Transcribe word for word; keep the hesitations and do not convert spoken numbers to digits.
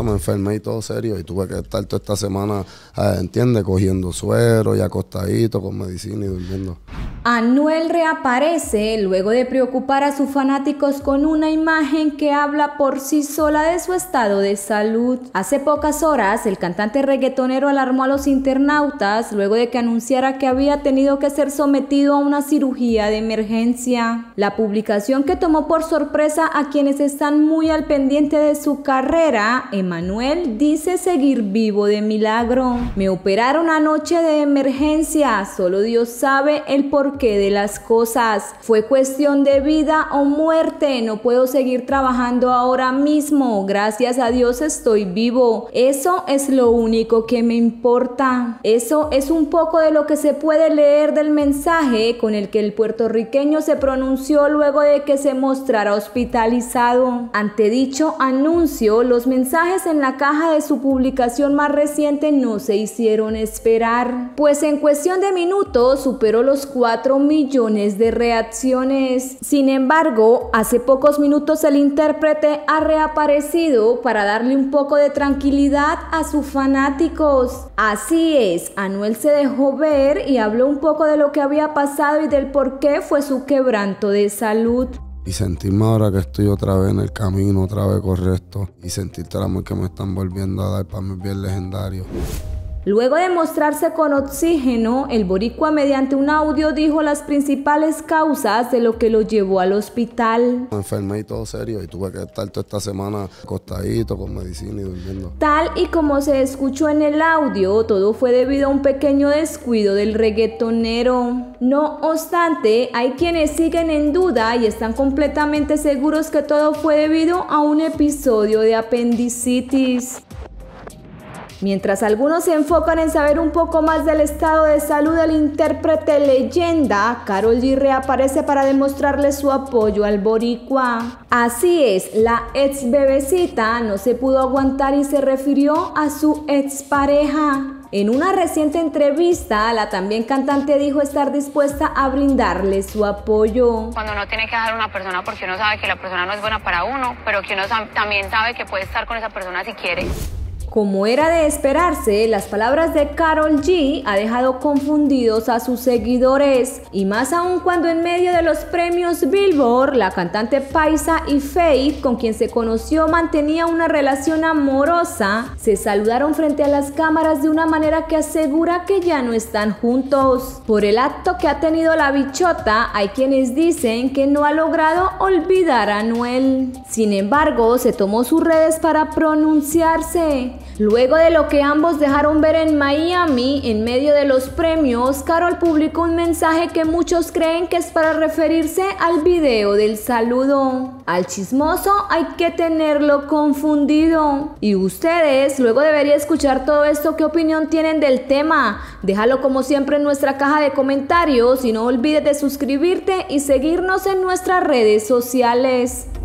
me enfermé y todo serio y tuve que estar toda esta semana, eh, ¿entiendes? Cogiendo suero y acostadito con medicina y durmiendo. Anuel reaparece luego de preocupar a sus fanáticos con una imagen que habla por sí sola de su estado de salud. Hace pocas horas, el cantante reggaetonero alarmó a los internautas luego de que anunciara que había tenido que ser sometido a una cirugía de emergencia. La publicación, que tomó por sorpresa a quienes están muy al pendiente de su carrera, Emmanuel dice seguir vivo de milagro. Me operaron anoche de emergencia, solo Dios sabe el porqué de las cosas. Fue cuestión de vida o muerte, no puedo seguir trabajando ahora mismo, gracias a Dios estoy vivo. Eso es lo único que me importa. Eso es un poco de lo que se puede leer del mensaje con el que el puertorriqueño se pronunció luego de que se mostrara hospitalizado. Ante dicho anuncio, los mensajes en la caja de su publicación más reciente no se hicieron esperar, pues en cuestión de minutos superó los cuatro millones de reacciones. Sin embargo, hace pocos minutos el intérprete ha reaparecido para darle un poco de tranquilidad a sus fanáticos. Así es, Anuel se dejó ver y habló un poco de lo que había pasado y del por qué fue su quebranto de salud. Y sentirme ahora que estoy otra vez en el camino, otra vez correcto, y sentir el amor que me están volviendo a dar para mí bien legendario. Luego de mostrarse con oxígeno, el boricua mediante un audio dijo las principales causas de lo que lo llevó al hospital. Me enfermé y todo serio y tuve que estar toda esta semana acostadito con medicina y durmiendo. Tal y como se escuchó en el audio, todo fue debido a un pequeño descuido del reggaetonero. No obstante, hay quienes siguen en duda y están completamente seguros que todo fue debido a un episodio de apendicitis. Mientras algunos se enfocan en saber un poco más del estado de salud del intérprete leyenda, Karol G reaparece para demostrarle su apoyo al boricua. Así es, la ex bebecita no se pudo aguantar y se refirió a su expareja. En una reciente entrevista, la también cantante dijo estar dispuesta a brindarle su apoyo. Cuando uno tiene que dejar a una persona porque uno sabe que la persona no es buena para uno, pero que uno también sabe que puede estar con esa persona si quiere. Como era de esperarse, las palabras de Karol G ha dejado confundidos a sus seguidores, y más aún cuando en medio de los premios Billboard, la cantante paisa y Faith, con quien se conoció, mantenía una relación amorosa, se saludaron frente a las cámaras de una manera que asegura que ya no están juntos. Por el acto que ha tenido la bichota, hay quienes dicen que no ha logrado olvidar a Anuel. Sin embargo, se tomó sus redes para pronunciarse. Luego de lo que ambos dejaron ver en Miami, en medio de los premios, Karol publicó un mensaje que muchos creen que es para referirse al video del saludo. Al chismoso hay que tenerlo confundido. Y ustedes, luego debería escuchar todo esto, ¿qué opinión tienen del tema? Déjalo como siempre en nuestra caja de comentarios y no olvides de suscribirte y seguirnos en nuestras redes sociales.